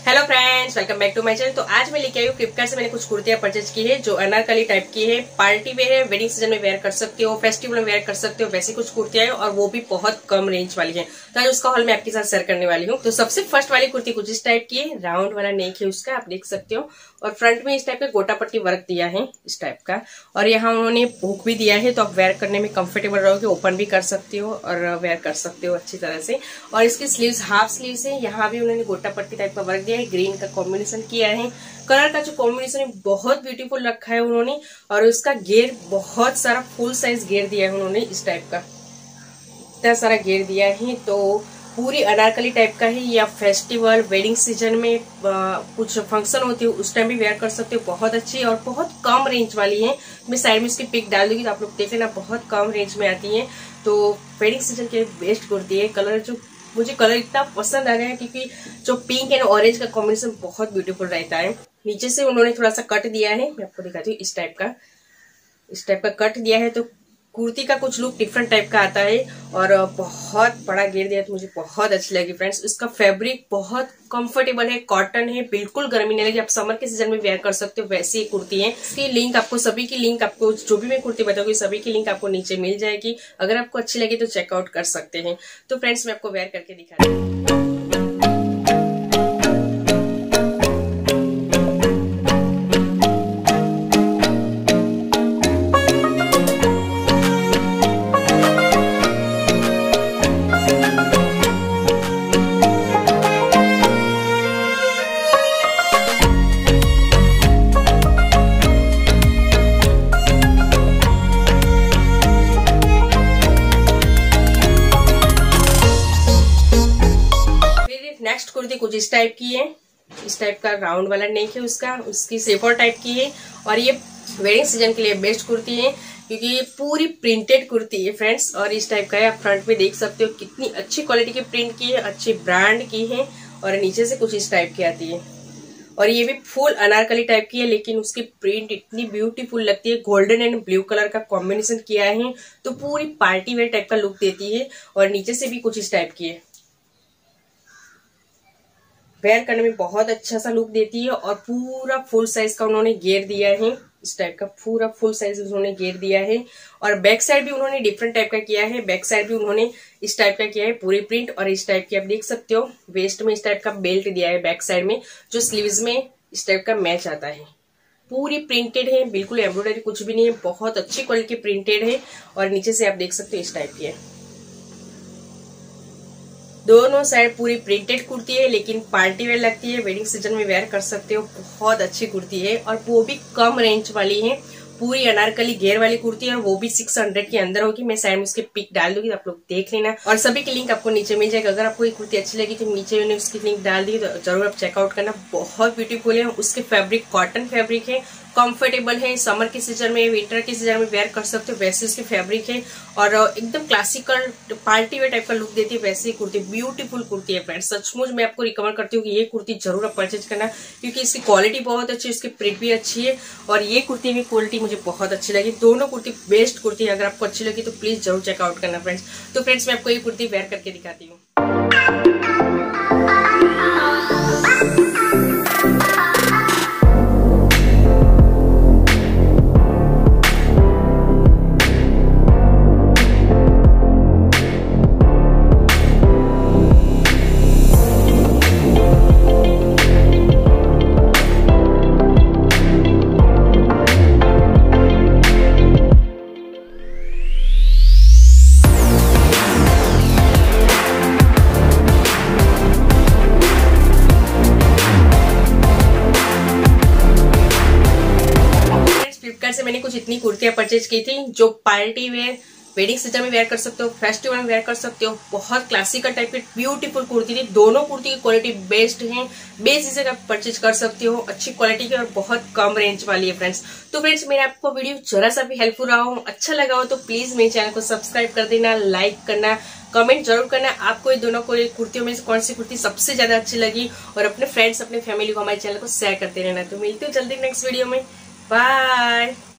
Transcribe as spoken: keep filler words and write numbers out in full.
Hello friends, welcome back to my channel. तो आज मैं लेके आई हूँ फ्लिपकार्ट से मैंने कुछ कुर्तियां परचेज की है जो अनारकली टाइप की है। पार्टी वेयर है, वेडिंग सीजन में वेयर कर सकते हो, फेस्टिवल में वेयर कर सकते हो, वैसी कुछ कुर्तियां है और वो भी बहुत कम रेंज वाली है। तो आज उसका हॉल मैं आपके साथ शेयर करने वाली हूँ। तो सबसे फर्स्ट वाली कुर्ती कुछ इस टाइप की है, राउंड वाला नेक है उसका, आप देख सकते हो। और फ्रंट में इस टाइप का गोटा पट्टी वर्क दिया है इस टाइप का, और यहाँ उन्होंने हुक भी दिया है, तो आप वेयर करने में कंफर्टेबल रहोगे। ओपन भी कर सकते हो और वेयर कर सकते हो अच्छी तरह से। और इसकी स्लीव्स हाफ स्लीव्स है, यहाँ भी उन्होंने गोटा पट्टी टाइप का वर्क दिया है, ग्रीन का कॉम्बिनेशन किया है। कलर का जो कॉम्बिनेशन है बहुत ब्यूटीफुल रखा है उन्होंने। और उसका घेर बहुत सारा फुल साइज घेर दिया है उन्होंने इस टाइप का, इतना सारा घेर दिया है। तो पूरी अनारकली टाइप का है, या फेस्टिवल वेडिंग सीजन में आ, कुछ फंक्शन होती है उस टाइम भी वेयर कर सकते हो। बहुत अच्छी और बहुत कम रेंज वाली है। मैं साइड में इसकी पिक डाल दूंगी तो आप लोग देख लेना, बहुत कम रेंज में आती है। तो वेडिंग सीजन के बेस्ट कुर्ती है। कलर जो मुझे कलर इतना पसंद आ गया है क्योंकि जो पिंक एंड ऑरेंज का कॉम्बिनेशन बहुत ब्यूटीफुल रहता है। नीचे से उन्होंने थोड़ा सा कट दिया है, मैं आपको दिखाती हूँ। इस टाइप का इस टाइप का कट दिया है, तो कुर्ती का कुछ लुक डिफरेंट टाइप का आता है। और बहुत बड़ा घेर दिया है, तो मुझे बहुत अच्छी लगी फ्रेंड्स। इसका फैब्रिक बहुत कंफर्टेबल है, कॉटन है, बिल्कुल गर्मी नहीं लगी। आप समर के सीजन में वेयर कर सकते हो, वैसी कुर्ती है। इसकी लिंक आपको सभी की लिंक आपको जो भी मैं कुर्ती बताऊंगी सभी की लिंक आपको नीचे मिल जाएगी। अगर आपको अच्छी लगी तो चेकआउट कर सकते हैं। तो फ्रेंड्स मैं आपको वेयर करके दिखा रही हूँ। नेक्स्ट कुर्ती कुछ इस टाइप की है, इस टाइप का राउंड वाला नेक है उसका, उसकी सेफर टाइप की है। और ये वेडिंग सीजन के लिए बेस्ट कुर्ती है क्योंकि ये पूरी प्रिंटेड कुर्ती है फ्रेंड्स। और इस टाइप का है, आप फ्रंट में देख सकते हो कितनी अच्छी क्वालिटी की प्रिंट की है, अच्छी ब्रांड की है। और नीचे से कुछ इस टाइप की आती है। और ये भी फुल अनारकली टाइप की है, लेकिन उसकी प्रिंट इतनी ब्यूटीफुल लगती है। गोल्डन एंड ब्लू कलर का कॉम्बिनेशन किया है, तो पूरी पार्टी वेयर टाइप का लुक देती है। और नीचे से भी कुछ इस टाइप की है, वेयर करने में बहुत अच्छा सा लुक देती है। और पूरा फुल साइज का उन्होंने घेर दिया है, इस टाइप का पूरा फुल साइज उन्होंने घेर दिया है। और बैक साइड भी उन्होंने डिफरेंट टाइप का किया है, बैक साइड भी उन्होंने इस टाइप का किया है पूरी प्रिंट। और इस टाइप की आप देख सकते हो, वेस्ट में इस टाइप का बेल्ट दिया है बैक साइड में, जो स्लीव्स में इस टाइप का मैच आता है। पूरी प्रिंटेड है, बिल्कुल एम्ब्रॉयडरी कुछ भी नहीं है, बहुत अच्छी क्वालिटी प्रिंटेड है। और नीचे से आप देख सकते हो इस टाइप की है। दोनों साइड पूरी प्रिंटेड कुर्ती है, लेकिन पार्टी वेयर लगती है, वेडिंग सीजन में वेयर कर सकते हो। बहुत अच्छी कुर्ती है और वो भी कम रेंज वाली है। पूरी अनारकली घेर वाली कुर्ती है और वो भी छह सौ के अंदर होगी। मैं साइड में उसकी पिक डाल दूंगी, तो आप लोग देख लेना। और सभी की लिंक आपको नीचे मिल जाएगा। अगर आपको ये कुर्ती अच्छी लगी तो नीचे मैंने उसकी लिंक डाल दी, तो जरूर आप चेकआउट करना। बहुत ब्यूटीफुल है, उसके फैब्रिक कॉटन फैब्रिक है, कंफर्टेबल है। समर के सीजन में, विंटर के सीजन में वेयर कर सकते हो, वैसे इसकी फैब्रिक है। और एकदम क्लासिकल पार्टी वेयर टाइप का लुक देती है, वैसे कुर्ती ब्यूटीफुल कुर्ती है फ्रेंड्स। सचमुच मैं आपको रिकमेंड करती हूँ कि ये कुर्ती जरूर आप परचेज करना, क्योंकि इसकी क्वालिटी बहुत अच्छी है, इसकी प्रिंट भी अच्छी है। और ये कुर्ती की क्वालिटी मुझे बहुत अच्छी लगी। दोनों कुर्ती बेस्ट कुर्ती है। अगर आपको अच्छी लगी तो प्लीज जरूर चेकआउट करना फ्रेंड्स। तो फ्रेंड्स मैं आपको ये कुर्ती वेयर करके दिखाती हूँ। से मैंने कुछ इतनी कुर्तियां परचेज की थी जो पार्टी वेयर वेडिंग सीजन में वेयर कर सकते हो, फेस्टिवल में वेयर कर सकते हो। बहुत क्लासिकल टाइप की ब्यूटीफुल कुर्ती थी। दोनों कुर्ती की क्वालिटी बेस्ट है, बेस से आप परचेज कर सकते हो, अच्छी क्वालिटी की और बहुत कम रेंज वाली है फ्रेंड्स। तो फ्रेंड्स मेरा आपको वीडियो जरा सा भी हेल्पफुल रहा हो, अच्छा लगा हो, तो प्लीज मेरे चैनल को सब्सक्राइब कर देना, लाइक करना, कमेंट जरूर करना। आपको ये दोनों को कुर्तियों में कौन सी कुर्ती सबसे ज्यादा अच्छी लगी, और अपने फ्रेंड्स अपने फैमिली को हमारे चैनल को शेयर करते रहना। तो मिलते हो जल्दी नेक्स्ट वीडियो में। बाय।